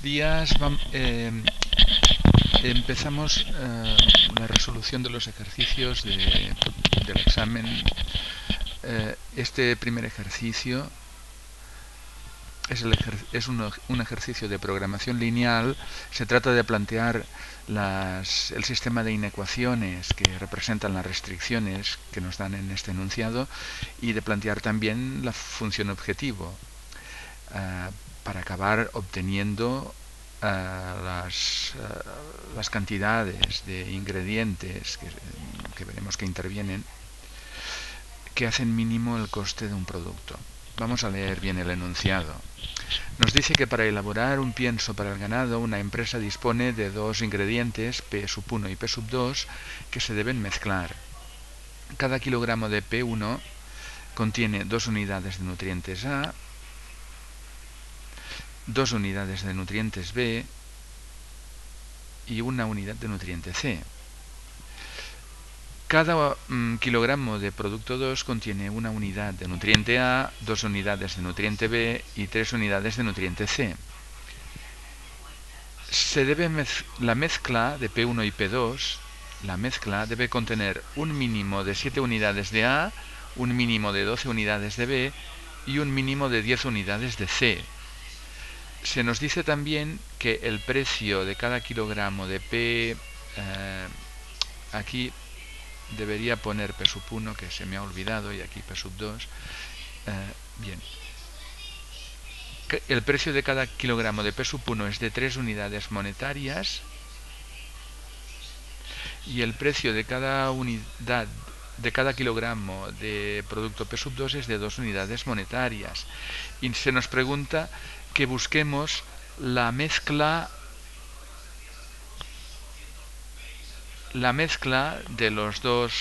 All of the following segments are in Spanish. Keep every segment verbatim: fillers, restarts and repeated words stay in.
días vam- eh, empezamos eh, la resolución de los ejercicios de- del examen. Eh, este primer ejercicio es, el ejer- es un, un ejercicio de programación lineal. Se trata de plantear las- el sistema de inecuaciones que representan las restricciones que nos dan en este enunciado y de plantear también la función objetivo, eh, para acabar obteniendo uh, las, uh, las cantidades de ingredientes que, que veremos que intervienen, que hacen mínimo el coste de un producto. Vamos a leer bien el enunciado. Nos dice que para elaborar un pienso para el ganado, una empresa dispone de dos ingredientes, P sub uno y P sub dos, que se deben mezclar. Cada kilogramo de P uno contiene dos unidades de nutrientes A, dos unidades de nutrientes B y una unidad de nutriente C. Cada mm, kilogramo de producto dos contiene una unidad de nutriente A, dos unidades de nutriente B y tres unidades de nutriente C. Se debe mez la mezcla de P uno y P dos, la mezcla debe contener un mínimo de siete unidades de A, un mínimo de doce unidades de B y un mínimo de diez unidades de C. Se nos dice también que el precio de cada kilogramo de P, eh, aquí debería poner P sub uno, que se me ha olvidado, y aquí P sub dos. Eh, bien. El precio de cada kilogramo de P sub uno es de tres unidades monetarias y el precio de cada unidad de cada kilogramo de producto P sub dos es de dos unidades monetarias. Y se nos pregunta que busquemos la mezcla la mezcla de los dos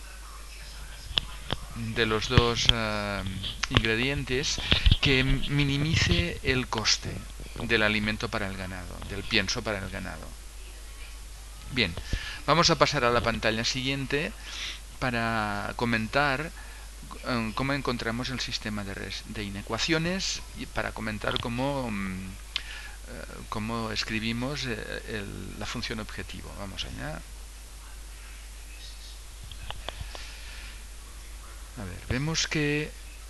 de los dos uh, ingredientes que minimice el coste del alimento para el ganado, del pienso para el ganado. Bien, vamos a pasar a la pantalla siguiente para comentar um, cómo encontramos el sistema de, res, de inecuaciones y para comentar cómo, um, uh, cómo escribimos uh, el, la función objetivo. Vamos allá. A ver, vemos que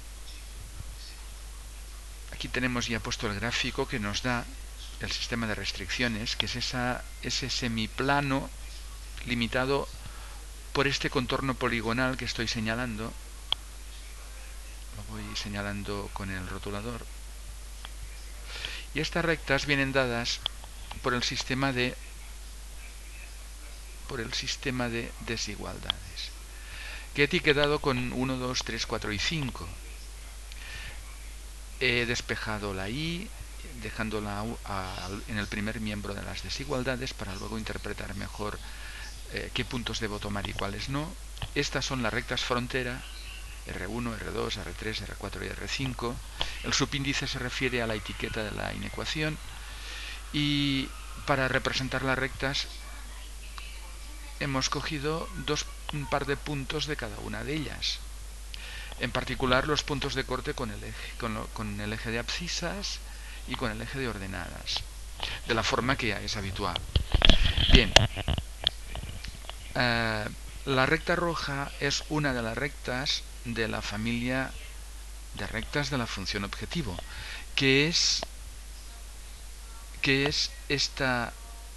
aquí tenemos ya puesto el gráfico que nos da el sistema de restricciones, que es esa, ese semiplano limitado por este contorno poligonal que estoy señalando. Lo voy señalando con el rotulador. Y estas rectas vienen dadas por el sistema de por el sistema de desigualdades, que he etiquetado con uno, dos, tres, cuatro y cinco. He despejado la I, dejándola a, en el primer miembro de las desigualdades para luego interpretar mejor eh, qué puntos debo tomar y cuáles no. Estas son las rectas frontera, R uno, R dos, R tres, R cuatro y R cinco. El subíndice se refiere a la etiqueta de la inecuación y para representar las rectas hemos cogido dos, un par de puntos de cada una de ellas. En particular los puntos de corte con el eje, con, lo, con el eje de abscisas y con el eje de ordenadas, de la forma que es habitual. Bien, uh, la recta roja es una de las rectas de la familia de rectas de la función objetivo, que es, que es esta,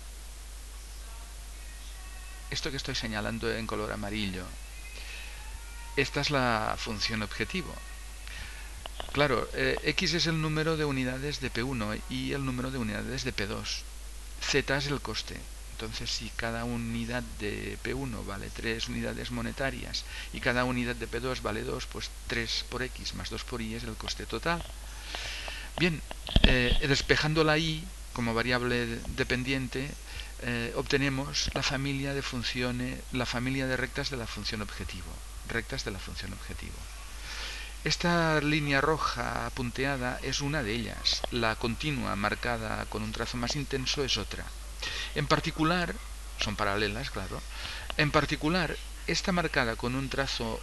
esto que estoy señalando en color amarillo. Esta es la función objetivo. Claro, eh, X es el número de unidades de P uno y el número de unidades de P dos. Z es el coste. Entonces, si cada unidad de P uno vale tres unidades monetarias y cada unidad de P dos vale dos, pues tres por X más dos por Y es el coste total. Bien, eh, despejando la Y como variable dependiente, eh, obtenemos la familia de funciones, la familia de rectas de la función objetivo. Rectas de la función objetivo. Esta línea roja punteada es una de ellas. La continua marcada con un trazo más intenso es otra. En particular, son paralelas, claro. En particular, esta marcada con un trazo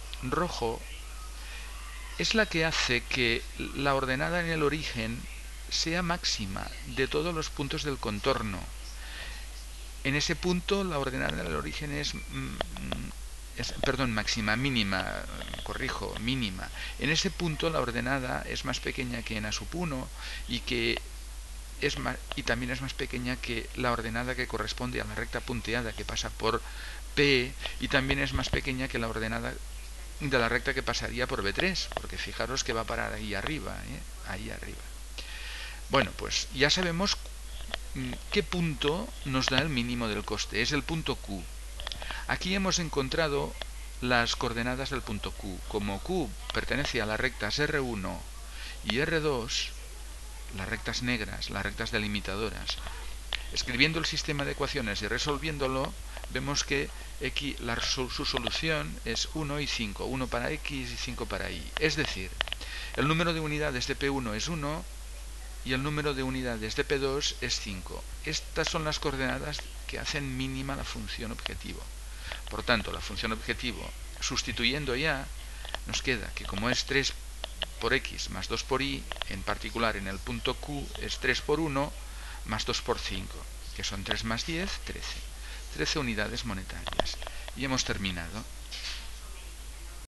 rojo es la que hace que la ordenada en el origen sea máxima de todos los puntos del contorno. En ese punto la ordenada del origen es, mm, es perdón, máxima, mínima, corrijo, mínima. En ese punto la ordenada es más pequeña que en A sub uno y que es más, y también es más pequeña que la ordenada que corresponde a la recta punteada que pasa por P, y también es más pequeña que la ordenada de la recta que pasaría por B tres, porque fijaros que va a parar ahí arriba, ¿eh? Ahí arriba. Bueno, pues ya sabemos qué punto nos da el mínimo del coste, es el punto Q. Aquí hemos encontrado las coordenadas del punto Q. Como Q pertenece a las rectas R uno y R dos, las rectas negras, las rectas delimitadoras, escribiendo el sistema de ecuaciones y resolviéndolo, vemos que X, la, su, su solución es uno y cinco, uno para X y cinco para Y. Es decir, el número de unidades de P uno es uno y el número de unidades de P dos es cinco. Estas son las coordenadas que hacen mínima la función objetivo. Por tanto, la función objetivo, sustituyendo ya, nos queda que como es tres por X más dos por Y, en particular en el punto Q es tres por uno más dos por cinco, que son tres más diez, trece. trece unidades monetarias. Y hemos terminado.